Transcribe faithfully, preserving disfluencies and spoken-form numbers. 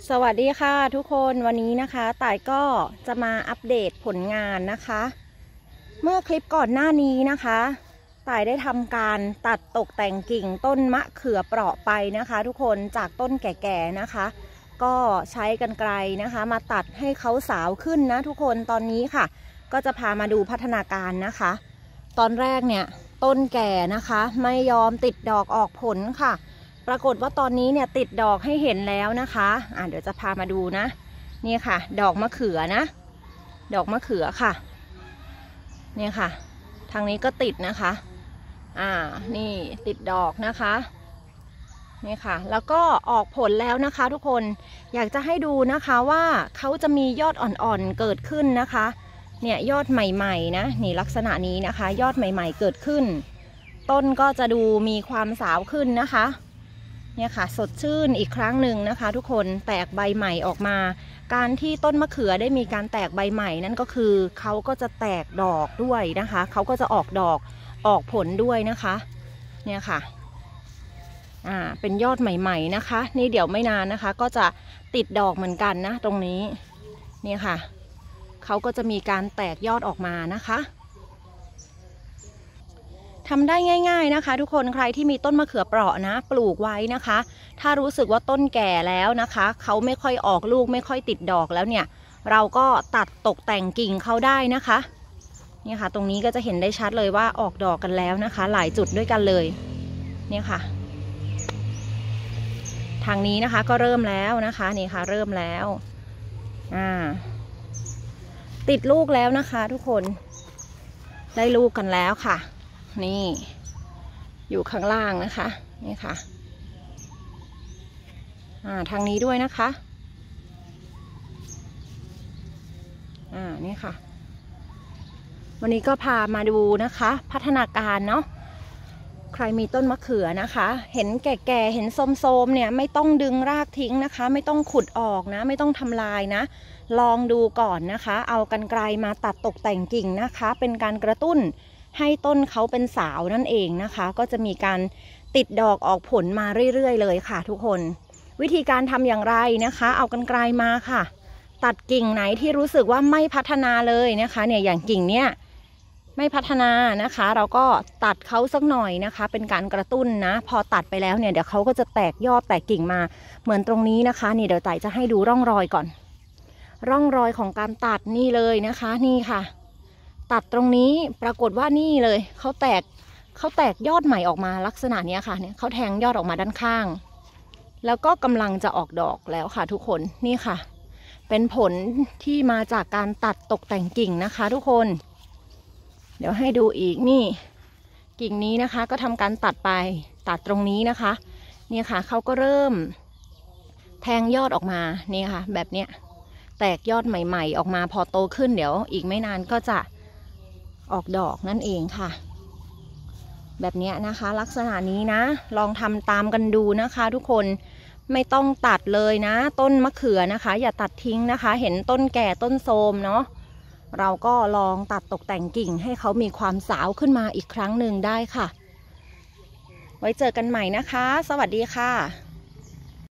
สวัสดีค่ะทุกคนวันนี้นะคะต่ายก็จะมาอัปเดตผลงานนะคะเมื่อคลิปก่อนหน้านี้นะคะต่ายได้ทำการตัดตกแต่งกิ่งต้นมะเขือเปราะไปนะคะทุกคนจากต้นแก่ๆนะคะก็ใช้กรรไกรนะคะมาตัดให้เขาสาวขึ้นนะทุกคนตอนนี้ค่ะก็จะพามาดูพัฒนาการนะคะตอนแรกเนี่ยต้นแก่นะคะไม่ยอมติดดอกออกผลค่ะปรากฏว่าตอนนี้เนี่ยติดดอกให้เห็นแล้วนะคะอ่าเดี๋ยวจะพามาดูนะนี่ค่ะดอกมะเขือนะดอกมะเขือค่ะเนี่ยค่ะทางนี้ก็ติดนะคะอ่านี่ติดดอกนะคะนี่ค่ะแล้วก็ออกผลแล้วนะคะทุกคนอยากจะให้ดูนะคะว่าเขาจะมียอดอ่อนๆเกิดขึ้นนะคะเนี่ยยอดใหม่ๆนะนี่ลักษณะนี้นะคะยอดใหม่ๆเกิดขึ้นต้นก็จะดูมีความสาวขึ้นนะคะเนี่ยค่ะสดชื่นอีกครั้งหนึ่งนะคะทุกคนแตกใบใหม่ออกมาการที่ต้นมะเขือได้มีการแตกใบใหม่นั่นก็คือเขาก็จะแตกดอกด้วยนะคะเขาก็จะออกดอกออกผลด้วยนะคะเนี่ยค่ะอ่าเป็นยอดใหม่ๆนะคะนี่เดี๋ยวไม่นานนะคะก็จะติดดอกเหมือนกันนะตรงนี้นี่ค่ะเขาก็จะมีการแตกยอดออกมานะคะทำได้ง่ายๆนะคะทุกคนใครที่มีต้นมะเขือเปราะนะปลูกไว้นะคะถ้ารู้สึกว่าต้นแก่แล้วนะคะเขาไม่ค่อยออกลูกไม่ค่อยติดดอกแล้วเนี่ยเราก็ตัดตกแต่งกิ่งเขาได้นะคะเนี่ยค่ะตรงนี้ก็จะเห็นได้ชัดเลยว่าออกดอกกันแล้วนะคะหลายจุดด้วยกันเลยเนี่ยค่ะทางนี้นะคะก็เริ่มแล้วนะคะนี่ค่ะเริ่มแล้วอ่าติดลูกแล้วนะคะทุกคนได้ลูกกันแล้วค่ะนี่อยู่ข้างล่างนะคะนี่ค่ะอ่าทางนี้ด้วยนะคะอ่านี่ค่ะวันนี้ก็พามาดูนะคะพัฒนาการเนาะใครมีต้นมะเขือนะคะเห็นแก่ๆเห็นโทรมๆเนี่ยไม่ต้องดึงรากทิ้งนะคะไม่ต้องขุดออกนะไม่ต้องทำลายนะลองดูก่อนนะคะเอากรรไกรมาตัดตกแต่งกิ่งนะคะเป็นการกระตุ้นให้ต้นเขาเป็นสาวนั่นเองนะคะก็จะมีการติดดอกออกผลมาเรื่อยๆเลยค่ะทุกคนวิธีการทำอย่างไรนะคะเอากรรไกรมาค่ะตัดกิ่งไหนที่รู้สึกว่าไม่พัฒนาเลยนะคะเนี่ยอย่างกิ่งเนี้ยไม่พัฒนานะคะเราก็ตัดเขาสักหน่อยนะคะเป็นการกระตุ้นนะพอตัดไปแล้วเนี่ยเดี๋ยวเขาก็จะแตกยอดแตกกิ่งมาเหมือนตรงนี้นะคะนี่เดี๋ยวไต่จะให้ดูร่องรอยก่อนร่องรอยของการตัดนี่เลยนะคะนี่ค่ะตัดตรงนี้ปรากฏว่านี่เลยเขาแตกเขาแตกยอดใหม่ออกมาลักษณะนี้ค่ะเนี่ยเขาแทงยอดออกมาด้านข้างแล้วก็กำลังจะออกดอกแล้วค่ะทุกคนนี่ค่ะเป็นผลที่มาจากการตัดตกแต่งกิ่งนะคะทุกคนเดี๋ยวให้ดูอีกนี่กิ่งนี้นะคะก็ทำการตัดไปตัดตรงนี้นะคะเนี่ยค่ะเขาก็เริ่มแทงยอดออกมานี่ค่ะแบบเนี้ยแตกยอดใหม่ๆออกมาพอโตขึ้นเดี๋ยวอีกไม่นานก็จะออกดอกนั่นเองค่ะแบบนี้นะคะลักษณะนี้นะลองทำตามกันดูนะคะทุกคนไม่ต้องตัดเลยนะต้นมะเขือนะคะอย่าตัดทิ้งนะคะเห็นต้นแก่ต้นโทรมเนาะเราก็ลองตัดตกแต่งกิ่งให้เขามีความสาวขึ้นมาอีกครั้งหนึ่งได้ค่ะไว้เจอกันใหม่นะคะสวัสดีค่ะ